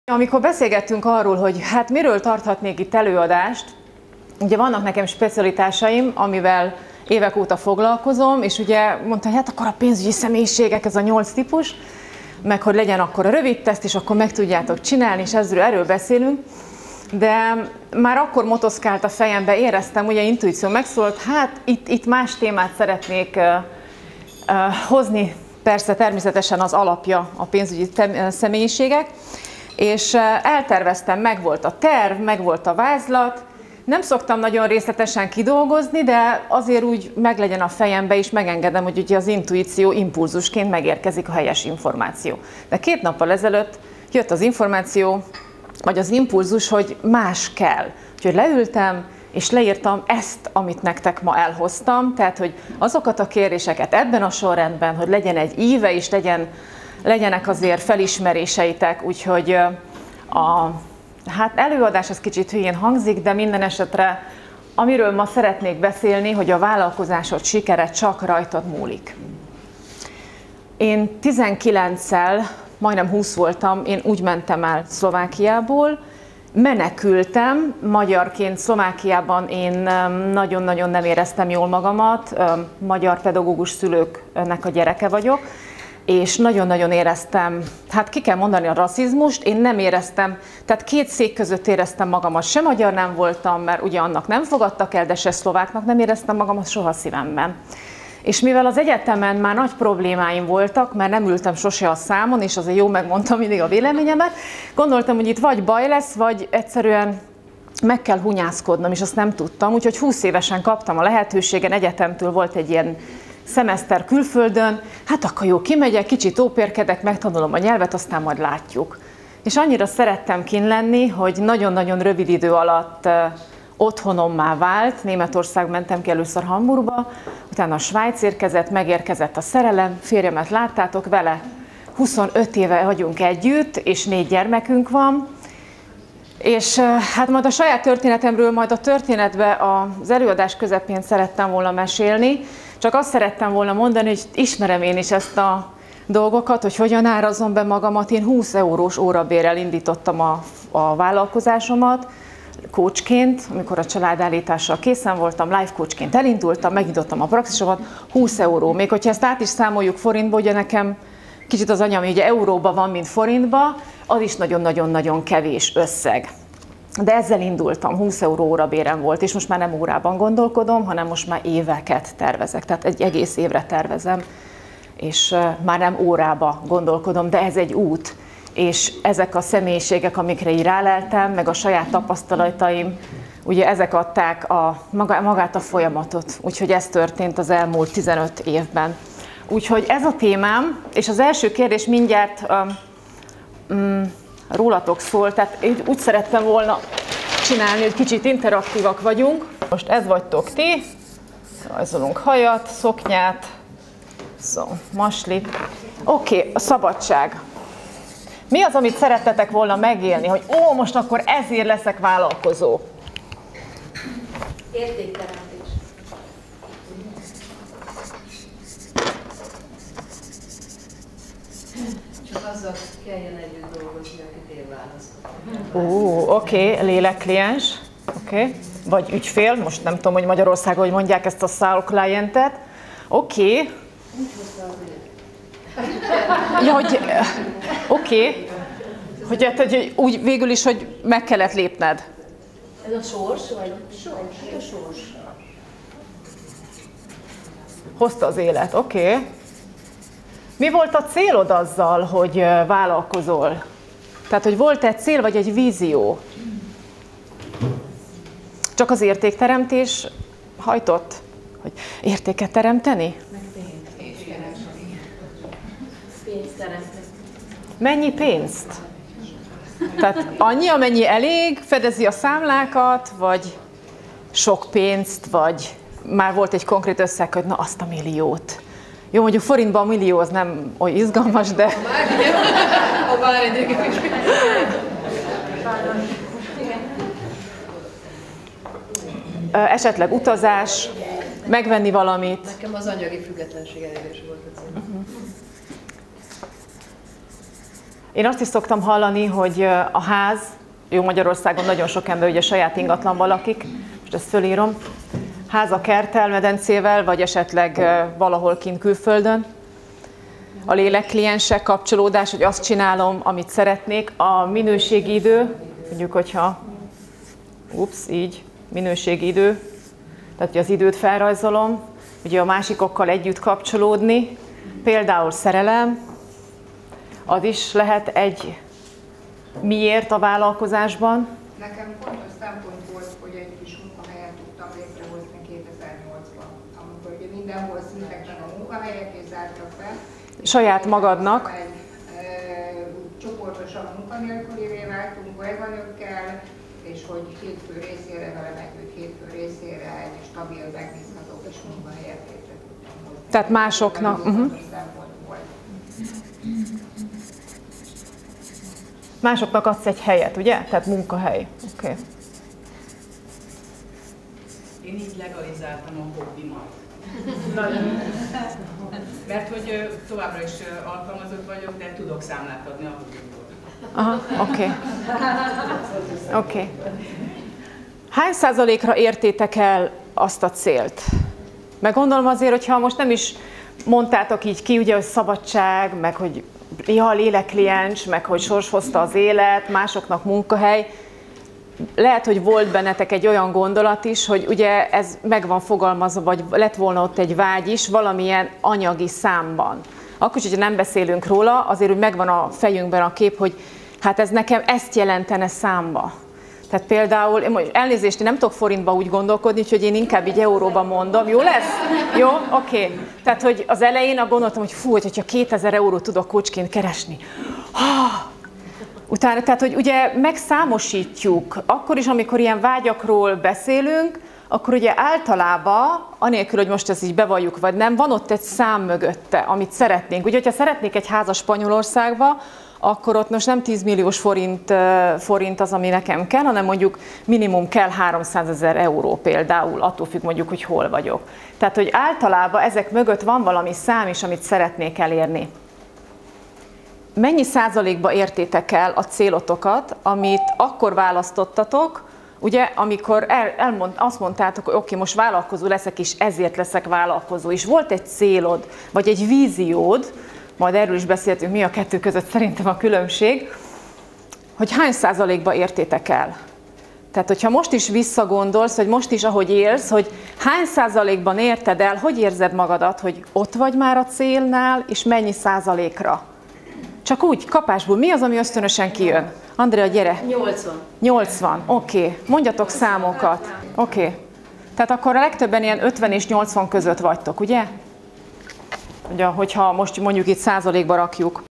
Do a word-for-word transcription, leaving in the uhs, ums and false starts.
Amikor beszélgettünk arról, hogy hát miről tarthatnék itt előadást, ugye vannak nekem specialitásaim, amivel évek óta foglalkozom, és ugye mondtam, hogy hát akkor a pénzügyi személyiségek, ez a nyolc típus, meg hogy legyen akkor a rövid teszt, és akkor meg tudjátok csinálni, és ezről, erről beszélünk. De már akkor motoszkált a fejembe, éreztem, ugye intuíció megszólt, hát itt, itt más témát szeretnék uh, uh, hozni, persze természetesen az alapja a pénzügyi személyiségek, és uh, elterveztem, megvolt a terv, megvolt a vázlat, nem szoktam nagyon részletesen kidolgozni, de azért úgy meglegyen a fejembe, és megengedem, hogy ugye az intuíció impulzusként megérkezik a helyes információ. De két nappal ezelőtt jött az információ, vagy az impulzus, hogy más kell. Úgyhogy leültem, és leírtam ezt, amit nektek ma elhoztam, tehát, hogy azokat a kérdéseket ebben a sorrendben, hogy legyen egy íve, és legyen, legyenek azért felismeréseitek, úgyhogy a hát előadás az kicsit hülyén hangzik, de minden esetre, amiről ma szeretnék beszélni, hogy a vállalkozásod sikere csak rajtad múlik. Én tizenkilenccel, majdnem húsz voltam, én úgy mentem el Szlovákiából, menekültem, magyarként Szlovákiában én nagyon-nagyon nem éreztem jól magamat, magyar pedagógus szülőknek a gyereke vagyok, és nagyon-nagyon éreztem, hát ki kell mondani a rasszizmust, én nem éreztem, tehát két szék között éreztem magamat, se magyar nem voltam, mert ugye annak nem fogadtak el, de se szlováknak nem éreztem magamat soha szívemben. És mivel az egyetemen már nagy problémáim voltak, mert nem ültem sose a számon, és azért jó megmondtam mindig a véleményemet, gondoltam, hogy itt vagy baj lesz, vagy egyszerűen meg kell hunyászkodnom, és azt nem tudtam, úgyhogy húsz évesen kaptam a lehetőségen, egyetemtől volt egy ilyen szemeszter külföldön, hát akkor jó, kimegyek, kicsit ópérkedek, megtanulom a nyelvet, aztán majd látjuk. És annyira szerettem kint lenni, hogy nagyon-nagyon rövid idő alatt uh, otthonommá vált. Németország mentem ki először Hamburgba, utána a Svájc érkezett, megérkezett a szerelem, férjemet láttátok vele, huszonöt éve vagyunk együtt, és négy gyermekünk van. És uh, hát majd a saját történetemről, majd a történetbe az előadás közepén szerettem volna mesélni, csak azt szerettem volna mondani, hogy ismerem én is ezt a dolgokat, hogy hogyan árazom be magamat. Én húsz eurós órabérrel indítottam a, a vállalkozásomat coachként, amikor a családállítással készen voltam, life coachként elindultam, megnyitottam a praxisomat, húsz euró. Még hogyha ezt át is számoljuk forintba, ugye nekem kicsit az anyám ugye euróba van, mint forintba, az is nagyon-nagyon-nagyon kevés összeg. De ezzel indultam, húsz euró órabérem volt, és most már nem órában gondolkodom, hanem most már éveket tervezek, tehát egy egész évre tervezem, és már nem órába gondolkodom, de ez egy út, és ezek a személyiségek, amikre így ráleltem, meg a saját tapasztalataim, ugye ezek adták a, magát a folyamatot, úgyhogy ez történt az elmúlt tizenöt évben. Úgyhogy ez a témám, és az első kérdés mindjárt um, rólatok szól, tehát én úgy szerettem volna csinálni, hogy kicsit interaktívak vagyunk. Most ez vagytok ti, rajzolunk hajat, szoknyát, szó, maslit. Oké, okay, a szabadság. Mi az, amit szerettetek volna megélni, hogy ó, most akkor ezért leszek vállalkozó? Értékteremtés. Csak azzal kelljen együtt dolgozni, akit én választok. Ó, oké, okay, lélekkliens, oké. Okay. Vagy ügyfél, most nem tudom, hogy Magyarországon hogy mondják ezt a sales clientet. Oké. Okay. Ja, hogy oké. Okay. Hogy, hát, hogy úgy végül is, hogy meg kellett lépned. Ez a sors, vagy? Sors, a sors. Hozta az élet, oké. Okay. Mi volt a célod azzal, hogy vállalkozol? Tehát, hogy volt egy cél, vagy egy vízió? Csak az értékteremtés hajtott? Hogy értéket teremteni? Meg pénzt. Pénzt teremteni. Mennyi pénzt? Tehát annyi, amennyi elég, fedezi a számlákat, vagy sok pénzt, vagy már volt egy konkrét összeg, hogy na azt a milliót. Jó, mondjuk forintban a millió az nem olyan izgalmas, de... Ha bár egyébként is. Esetleg utazás, megvenni valamit. Nekem az anyagi függetlenség elérés volt a cél. Uh-huh. Én azt is szoktam hallani, hogy a ház, jó, Magyarországon nagyon sok ember ugye saját ingatlanban lakik, most ezt fölírom, ház a kerttel, medencével, vagy esetleg valahol kint külföldön. A lélekkliensek, kapcsolódás, hogy azt csinálom, amit szeretnék. A minőségi idő, mondjuk, hogyha, ups, így, minőségi idő, tehát hogy az időt felrajzolom, ugye a másikokkal együtt kapcsolódni, például szerelem, az is lehet egy miért a vállalkozásban. Nekem fontos szempont volt, hogy egy kis munkahelyet tudtam létrehozni kétezer-nyolcban, amikor ugye mindenhol szűntek meg a munkahelyek és zártak be. Saját magadnak. Egy, e, csoportosan munkanélkülivé váltunk kolléganőkkel, és hogy hétfő részére velem együtt hétfő részére egy stabil, megbízható kis munkahelyet létre tudtam hozni. Tehát másoknak. Uh-huh. Másoknak adsz egy helyet, ugye? Tehát munkahely. Oké. Okay. Én így legalizáltam a hobbimat. Mert hogy továbbra is alkalmazott vagyok, de tudok számlát adni a hobbimból. Aha, oké. Okay. Oké. Okay. Hány százalékra értétek el azt a célt? Meg gondolom azért, hogyha most nem is mondtátok így ki, ugye, hogy szabadság, meg hogy ja, lélekkliens, meg hogy sors hozta az élet, másoknak munkahely. Lehet, hogy volt bennetek egy olyan gondolat is, hogy ugye ez meg van fogalmazva, vagy lett volna ott egy vágy is valamilyen anyagi számban. Akkor, hogyha nem beszélünk róla, azért úgy megvan a fejünkben a kép, hogy hát ez nekem ezt jelentene számba. Tehát például, elnézést, én nem tudok forintba úgy gondolkodni, úgyhogy én inkább így euróban mondom. Jó lesz? Jó? Oké. Okay. Tehát, hogy az elején gondoltam, hogy fú, hogyha kétezer eurót tudok coachként keresni. Utána, tehát, hogy ugye megszámosítjuk, akkor is, amikor ilyen vágyakról beszélünk, akkor ugye általában, anélkül, hogy most ezt így bevalljuk, vagy nem, van ott egy szám mögötte, amit szeretnénk. Ugye, hogyha szeretnék egy házat Spanyolországba, akkor ott most nem tíz milliós forint, forint az, ami nekem kell, hanem mondjuk minimum kell háromszázezer euró például, attól függ mondjuk, hogy hol vagyok. Tehát, hogy általában ezek mögött van valami szám is, amit szeretnék elérni. Mennyi százalékba értétek el a célotokat, amit akkor választottatok, ugye, amikor el, elmond, azt mondtátok, hogy oké, okay, most vállalkozó leszek, és ezért leszek vállalkozó, és volt egy célod, vagy egy víziód, majd erről is beszéltünk, mi a kettő között szerintem a különbség, hogy hány százalékba értétek el. Tehát, hogyha most is visszagondolsz, vagy most is, ahogy élsz, hogy hány százalékban érted el, hogy érzed magadat, hogy ott vagy már a célnál, és mennyi százalékra. Csak úgy, kapásból, mi az, ami ösztönösen kijön? Andrea, gyere! nyolcvan. nyolcvan, oké. Okay. Mondjatok számokat. Oké. Okay. Tehát akkor a legtöbben ilyen ötven és nyolcvan között vagytok, ugye? Ugye, hogyha most mondjuk itt százalékba rakjuk.